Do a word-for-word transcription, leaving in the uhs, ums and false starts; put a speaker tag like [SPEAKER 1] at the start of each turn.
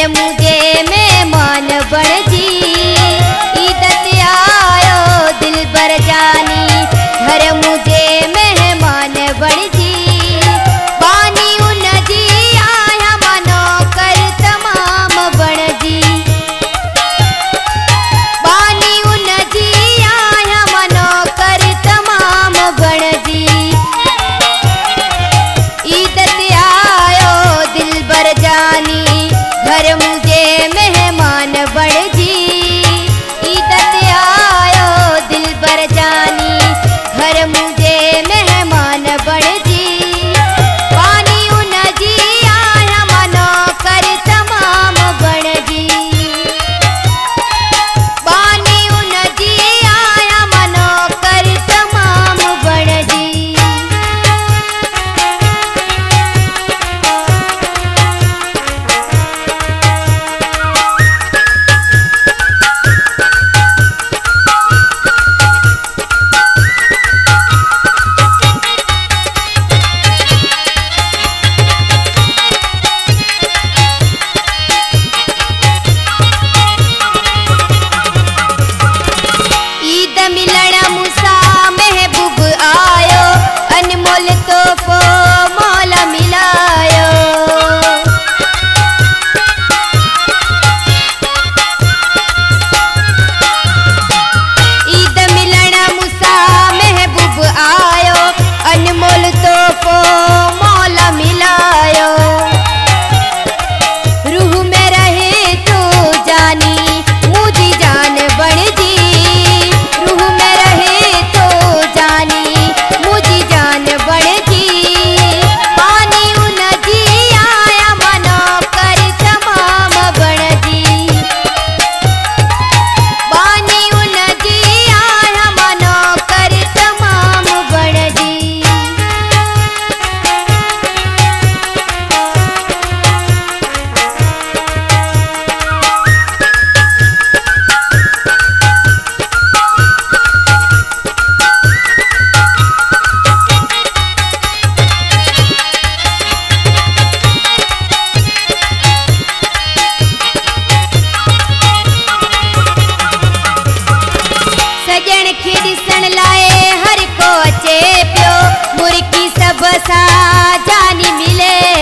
[SPEAKER 1] मुझे मेहमान बन जी ईदत आयो दिल बर जानी घर मुझे मेहमान बन जी बानी उन जी आया मनो कर तमाम बन जी बानी उन जी आया मनो कर तमाम बन जी ईदत आयो दिल बर जानी घर मुझे मेहमान बन जी ईदत आयो दिल बर जानी घर मुझे मेहमान बन जी पानी उन जी आया मनो कर तमाम बन जी पानी उन जी आया मनो कर तमाम बन जी ईद मिलण मूसा महबूब आयो अनमोल तोहफो मौला मिलायो ईद मिलण मूसा महबूब आयो अनमोल तोहफो मौला मिलायो रूह में रहे तो जानी मुझी जान बन जी रूह में रहे तो जानी मुझी जान बन जी पानी उन जी आया मनो कर तमाम बन जी पानी उन जी आया मनो कर तमाम बन जी सजन खे ॾिसण लाइ हर को अचे पियो मुर्की सभ सां जानी मिले